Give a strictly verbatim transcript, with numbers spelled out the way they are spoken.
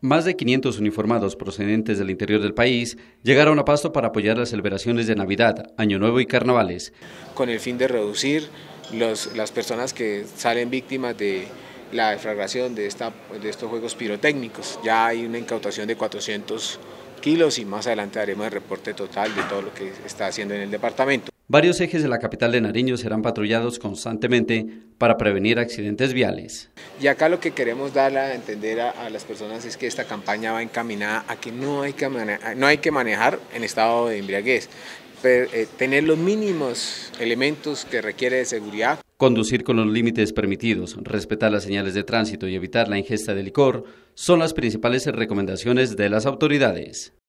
Más de quinientos uniformados procedentes del interior del país llegaron a Pasto para apoyar las celebraciones de Navidad, Año Nuevo y Carnavales. Con el fin de reducir los, las personas que salen víctimas de la deflagración de, esta, de estos juegos pirotécnicos. Ya hay una incautación de cuatrocientos kilos y más adelante haremos el reporte total de todo lo que está haciendo en el departamento. Varios ejes de la capital de Nariño serán patrullados constantemente para prevenir accidentes viales. Y acá lo que queremos dar a entender a, a las personas es que esta campaña va encaminada a que no hay que manejar, no hay que manejar en estado de embriaguez, pero, eh, tener los mínimos elementos que requiere de seguridad. Conducir con los límites permitidos, respetar las señales de tránsito y evitar la ingesta de licor son las principales recomendaciones de las autoridades.